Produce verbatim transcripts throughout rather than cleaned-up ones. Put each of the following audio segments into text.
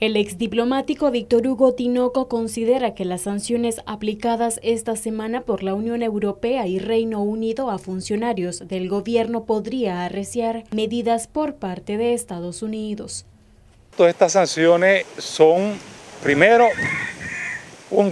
El exdiplomático Víctor Hugo Tinoco considera que las sanciones aplicadas esta semana por la Unión Europea y Reino Unido a funcionarios del gobierno podría arreciar medidas por parte de Estados Unidos. Todas estas sanciones son, primero, un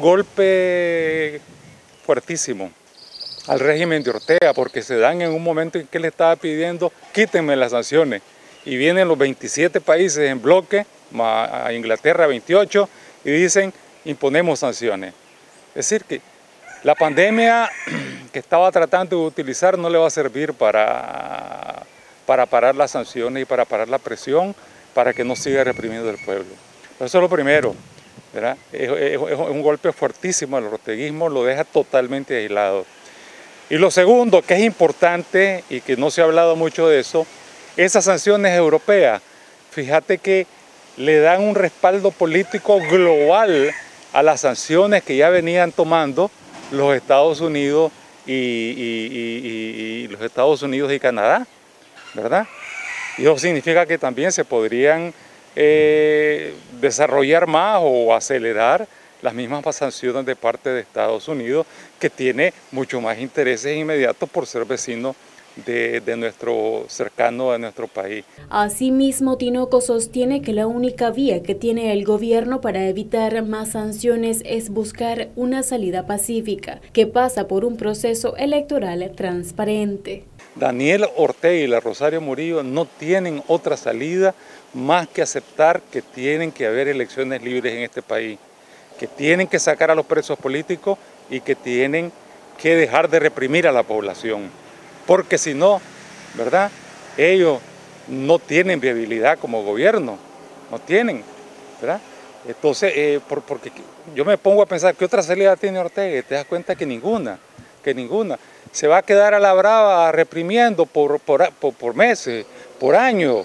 golpe fuertísimo al régimen de Ortega, porque se dan en un momento en que le estaba pidiendo quítenme las sanciones, y vienen los veintisiete países en bloque, a Inglaterra veintiocho, y dicen imponemos sanciones. Es decir, que la pandemia que estaba tratando de utilizar no le va a servir para, para parar las sanciones y para parar la presión, para que no siga reprimiendo el pueblo. Eso es lo primero, ¿verdad? Es, es, es un golpe fuertísimo al orteguismo, lo deja totalmente aislado. Y lo segundo, que es importante y que no se ha hablado mucho de eso, esas sanciones europeas, fíjate que le dan un respaldo político global a las sanciones que ya venían tomando los Estados Unidos y, y, y, y los Estados Unidos y Canadá, ¿verdad? Y eso significa que también se podrían eh, desarrollar más o acelerar las mismas sanciones de parte de Estados Unidos, que tiene mucho más intereses inmediatos por ser vecino De, de nuestro cercano a nuestro país. Asimismo, Tinoco sostiene que la única vía que tiene el gobierno para evitar más sanciones es buscar una salida pacífica, que pasa por un proceso electoral transparente. Daniel Ortega y la Rosario Murillo no tienen otra salida más que aceptar que tienen que haber elecciones libres en este país, que tienen que sacar a los presos políticos y que tienen que dejar de reprimir a la población. Porque si no, ¿verdad? Ellos no tienen viabilidad como gobierno, no tienen, ¿verdad? Entonces, eh, por, porque yo me pongo a pensar, ¿qué otra salida tiene Ortega? Y te das cuenta que ninguna, que ninguna. Se va a quedar a la brava reprimiendo por, por, por, por meses, por años.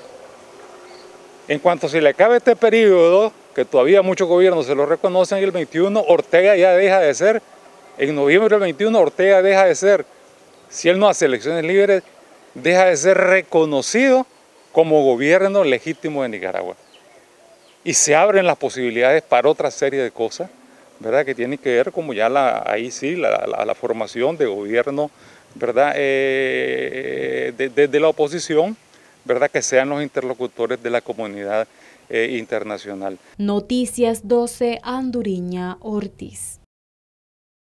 En cuanto se le acabe este periodo, que todavía muchos gobiernos se lo reconocen, el veintiuno, Ortega ya deja de ser, en noviembre del veintiuno, Ortega deja de ser, si él no hace elecciones libres, deja de ser reconocido como gobierno legítimo de Nicaragua. Y se abren las posibilidades para otra serie de cosas, ¿verdad? Que tienen que ver como ya la, ahí sí, la, la, la formación de gobierno, ¿verdad? Eh, de, de, de la oposición, ¿verdad? Que sean los interlocutores de la comunidad eh, internacional. Noticias doce, Anduriña Ortiz.